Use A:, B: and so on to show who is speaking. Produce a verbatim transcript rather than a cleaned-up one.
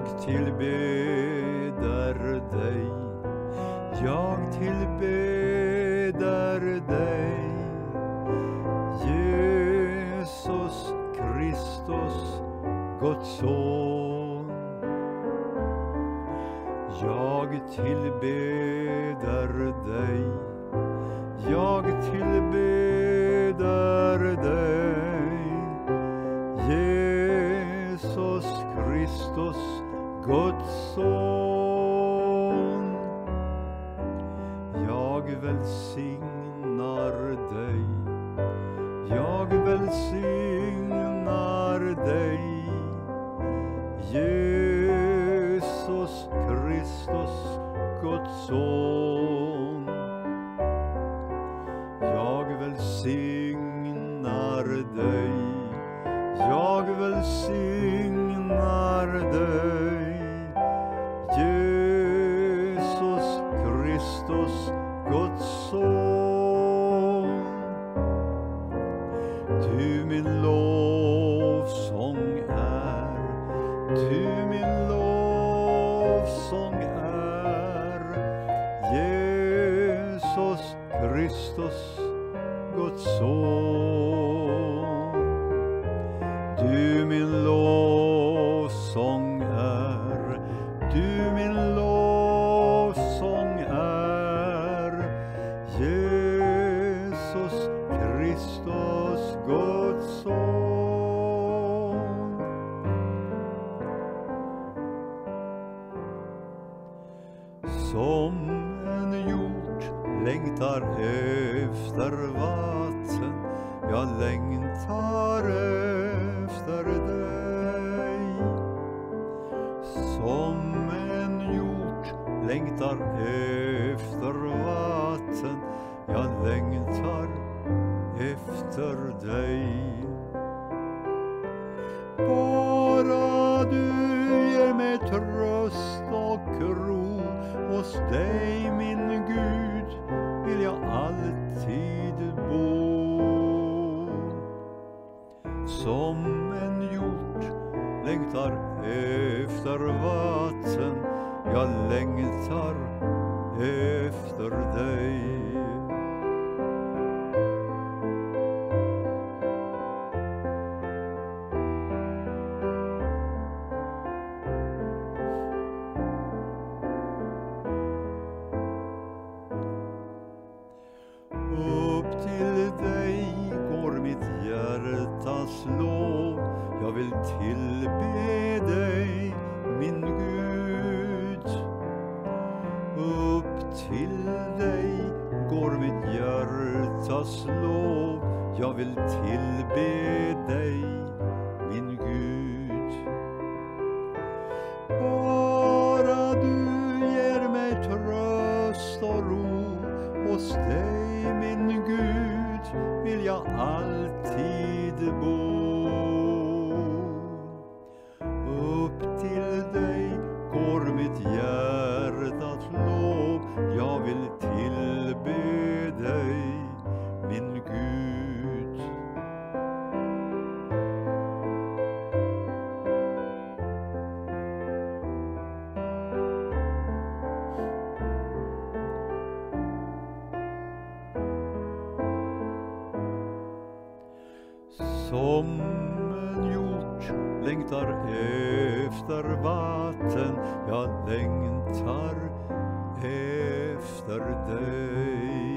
A: Jag tillbeder dig, jag tillbeder dig, Jesus Kristus, Guds son. Jag tillbeder dig, jag tillbeder dig, Jesus Kristus, Guds son. Jag välsignar dig, jag välsignar dig, Jesus Kristus, Guds son. Jag välsignar dig, jag välsignar dig, Jesus Kristus, Guds son. Du min lovsång är, du min lovsång är, Jesus Kristus, Guds son. Du min lovsång är, du min lovsång är, Jesus Kristus, Guds son. Som en hjort längtar efter vatten, jag längtar efter dig. Som en hjort längtar efter vatten, jag längtar efter dig. Bara du ger mig tröst och ro, hos dig min Gud vill jag alltid bo. Som en hjort längtar efter vatten, jag längtar efter dig. Upp till dig går mitt hjärtas lov, jag vill tillbe dig, min Gud. Upp till dig går mitt hjärtas lov, jag vill tillbe dig, min Gud. Bara du ger mig tröst och ro, hos dig min Gud vill jag alltid bo. Upp till dig går mitt hjärtas lov, jag vill tillbe dig, min Gud. Som en hjort längtar efter vatten, jag längtar efter dig.